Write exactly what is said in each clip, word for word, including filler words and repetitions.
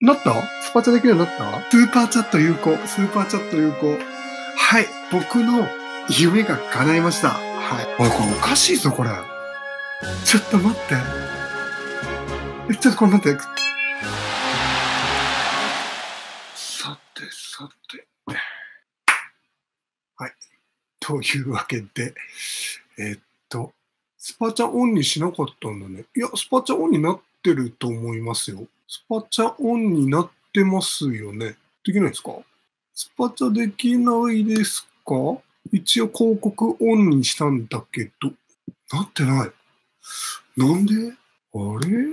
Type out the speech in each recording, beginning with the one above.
なったスパチャできるようになったスーパーチャット有効。スーパーチャット有効。はい。僕の夢が叶いました。はい。おい、これおかしいぞ、これ。ちょっと待って。え、ちょっとこれ待って。さて、さて。はい。というわけで、えーっと、スパチャオンにしなかったんだね。いや、スパチャオンになってると思いますよ。スパチャオンになってますよね。できないですか？スパチャできないですか？一応広告オンにしたんだけど、なってない。なんで？あれ？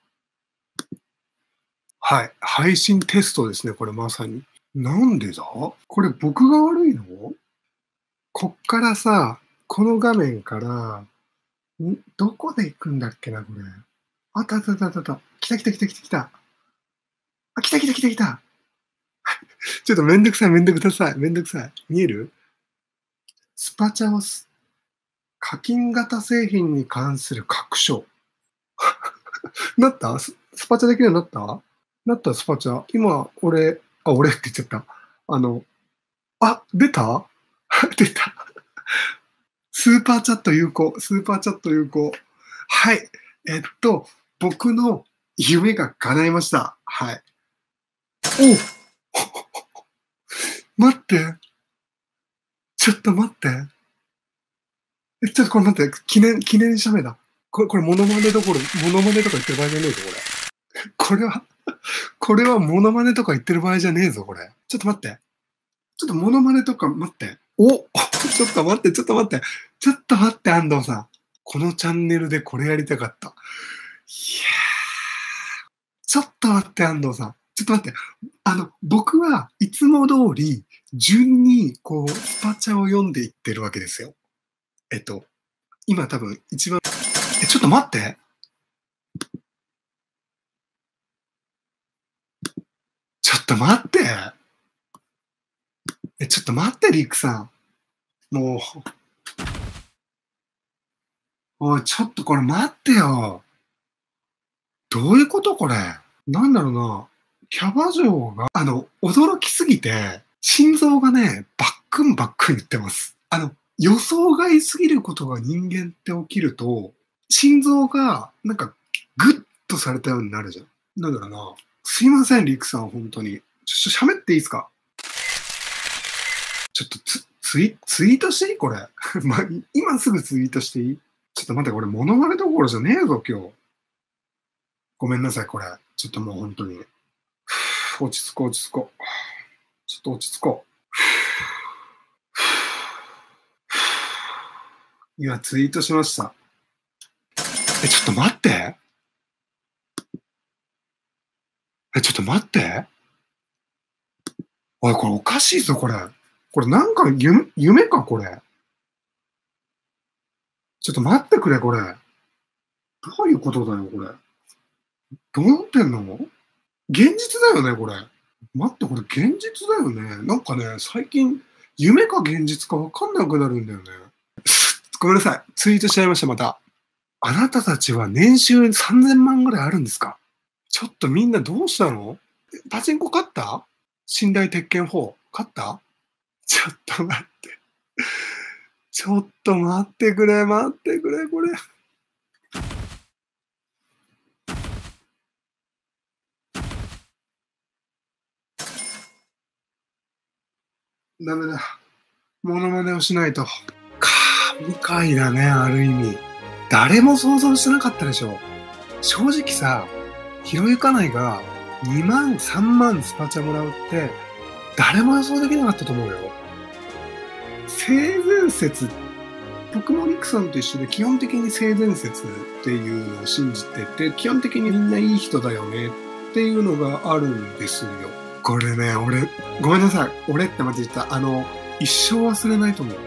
はい。配信テストですね、これまさに。なんでだ？これ僕が悪いの？こっからさ、この画面から、んどこで行くんだっけな、これ。あったあったあったあった。来た来た来た来た来た。あ、来た来た来た来た。ちょっとめんどくさいめんどくさい。めんどくさい。見える？スパチャをす課金型製品に関する各所。なったススパチャできるようになったなったスパチャ。今、俺、あ、俺って言っちゃった。あの、あ、出た出た。スーパーチャット有効。スーパーチャット有効。はい。えっと、僕の夢が叶いました。はい。お待って。ちょっと待って。え、ちょっとこれ待って。記念、記念写メだ。これ、これ、モノマネどころ、モノマネとか言ってる場合じゃねえぞ、これ。これは、これはモノマネとか言ってる場合じゃねえぞ、これ。ちょっと待って。ちょっとモノマネとか待って。おちょっと待って、ちょっと待って。ちょっと待って、安藤さん。このチャンネルでこれやりたかった。いやー。ちょっと待って、安藤さん。ちょっと待って。あの、僕はいつも通り、順に、こう、スパチャを読んでいってるわけですよ。えっと、今多分一番、え、ちょっと待って。ちょっと待って。え、ちょっと待って、リックさん。もう、おい、ちょっとこれ待ってよ。どういうことこれ。なんだろうな。キャバ嬢が、あの、驚きすぎて、心臓がね、バックンバックン言ってます。あの、予想外すぎることが人間って起きると、心臓が、なんか、グッとされたようになるじゃん。なんだろうな。すいません、リクさん、本当に。ちょっと喋っていいですか？ちょっとツ、ツイ、ツイートしていいこれ。ま、今すぐツイートしていい？ちょっと待って、これ、モノマネどころじゃねえぞ、今日。ごめんなさい、これ。ちょっともう本当に。落ち着こう、落ち着こう。ちょっと落ち着こう。今、ツイートしました。え、ちょっと待って。え、ちょっと待って。おい、これおかしいぞ、これ。これなんか夢、夢か、これ。ちょっと待ってくれ、これ。どういうことだよ、これ。どうなってんの？現実だよね、これ。待って、これ現実だよね。なんかね、最近、夢か現実かわかんなくなるんだよね。ごめんなさい。ツイートしちゃいました、また。あなたたちは年収さんぜんまんぐらいあるんですか？ちょっとみんなどうしたの？パチンコ勝った？寝台鉄拳フォー勝った？ちょっと待って。ちょっと待ってくれ、待ってくれ、これ。ダメだ。モノマネをしないと。神回だね、ある意味。誰も想像してなかったでしょ。正直さ、ひろゆかないがにまん、さんまんスパチャもらうって、誰も予想できなかったと思うよ。性善説、僕もリクさんと一緒で基本的に性善説っていうのを信じてて、基本的にみんないい人だよねっていうのがあるんですよ。これね、俺、ごめんなさい。俺って間違った。あの、一生忘れないと思う。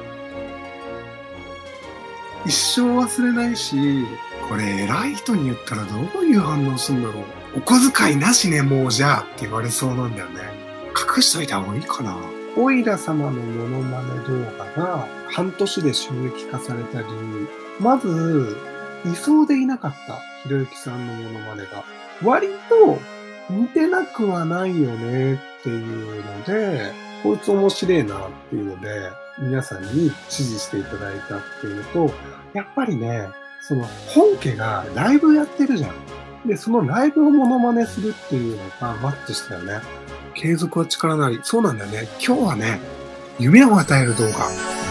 一生忘れないし、これ偉い人に言ったらどういう反応するんだろう。お小遣いなしね、もうじゃあって言われそうなんだよね。隠しといた方がいいかな。オイラ様のモノマネ動画が半年で収益化された理由。まず、いそうでいなかった。ひろゆきさんのモノマネが。割と似てなくはないよねっていうので、こいつ面白いなっていうので、皆さんに支持していただいたっていうのと、やっぱりね、その本家がライブやってるじゃん。で、そのライブをモノマネするっていうのがマッチしたよね。継続は力なり。そうなんだよね。今日はね、夢を与える動画。ね。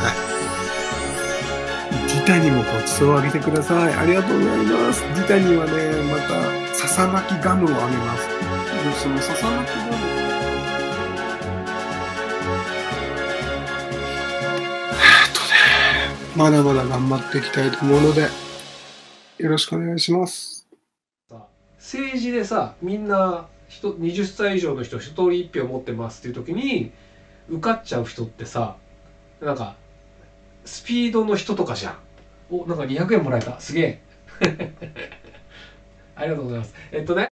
ギタにもごちそうをあげてください。ありがとうございます。ギタにはね、また、ささ巻きガムをあげます。で、そのささ巻きガムまだまだ頑張っていきたいと思うので、よろしくお願いします。 政治でさ、みんなはたち以上の人一人一票持ってますっていう時に受かっちゃう人ってさ、なんかスピードの人とかじゃん。お、なんかにひゃくえんもらえた。すげえ。ありがとうございます。えっとね